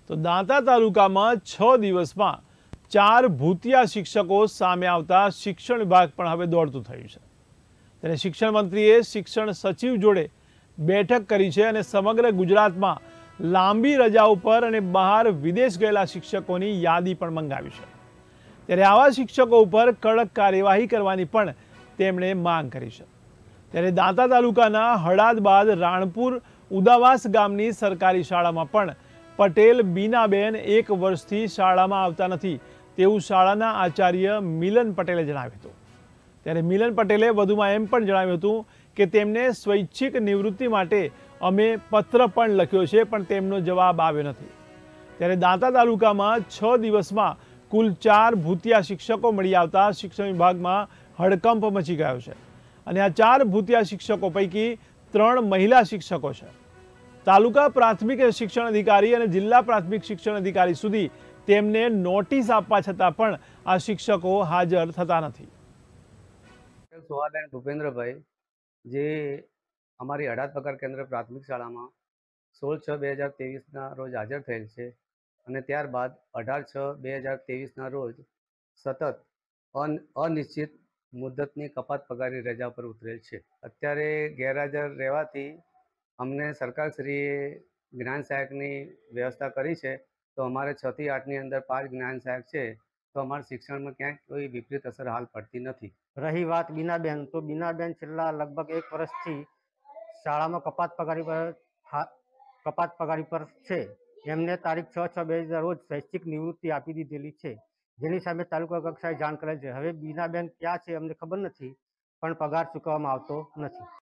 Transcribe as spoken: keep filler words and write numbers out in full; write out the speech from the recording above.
તો દાંતા તાલુકામાં છ દિવસમાં ચાર ભૂતિયા શિક્ષકો સામે આવતા શિક્ષણ વિભાગ પણ હવે દોડતું થયું છે। ત્યારે શિક્ષણ મંત્રીએ શિક્ષણ સચિવ જોડે બેઠક કરી છે અને સમગ્ર ગુજરાતમાં લાંબી રજા ઉપર અને બહાર વિદેશ ગયેલા શિક્ષકોની યાદી પણ મંગાવી છે। ત્યારે આવા શિક્ષકો ઉપર કડક કાર્યવાહી કરવાની પણ તેમણે માંગ કરી છે। ત્યારે દાંતા તાલુકાના હળાદ બાદ રાણપુર ઉદાવાસ ગામની સરકારી શાળામાં પણ પટેલ બીનાબેન એક વર્ષથી શાળામાં આવતા નથી તેવું શાળાના આચાર્ય મિલન પટેલે જણાવ્યું હતું। ત્યારે મિલન પટેલે વધુમાં એમ પણ જણાવ્યું હતું કે તેમને સ્વૈચ્છિક નિવૃત્તિ માટે અમે પત્ર પણ લખ્યો છે પણ તેમનો જવાબ આવ્યો નથી। ત્યારે દાંતા તાલુકામાં છ દિવસમાં કુલ ચાર ભૂતિયા શિક્ષકો મળી આવતા શિક્ષણ વિભાગમાં હડકંપ મચી ગયો છે અને આ ચાર ભૂતિયા શિક્ષકો પૈકી ત્રણ મહિલા શિક્ષકો છે। તાલુકા પ્રાથમિક શિક્ષણ અધિકારી અને જિલ્લા પ્રાથમિક શિક્ષણ અધિકારી સુધી તેમને નોટિસ આપવા છતાં પણ આ શિક્ષકો હાજર થતા નથી। સોહાબેન ભૂપેન્દ્રભાઈ જે અમારી હળાદ પગાર કેન્દ્ર પ્રાથમિક શાળામાં સોળ છ બે હજાર ત્રેવીસના રોજ હાજર થયેલ છે અને ત્યારબાદ અઢાર છ બે હજાર ત્રેવીસના રોજ સતત અન અનિશ્ચિત મુદ્દતની કપાત પગારની રજા પર ઉતરેલ છે। અત્યારે ગેરહાજર રહેવાથી અમને સરકારશ્રીએ જ્ઞાન સહાયકની વ્યવસ્થા કરી છે તો અમારે છ થી આઠની અંદર પાંચ જ્ઞાન સહાયક છે તો અમારા શિક્ષણમાં ક્યાંય કોઈ વિપરીત અસર હાલ પડતી નથી। रही बात बीनाबेन तो बीनाबेन छेल्ला लगभग एक वर्षथी शाळामां कपात पगारी पर कपात पगारी पर छे। एमने तारीख छ छ बे हज़ार रोज स्वैच्छिक निवृत्ति आपी दीधेली छे जेनी सामे तालुका कक्षाए जाण करेल छे। हवे बीनाबेन क्यां छे अमने खबर नथी पण पगार चूकववामां आवतो नथी।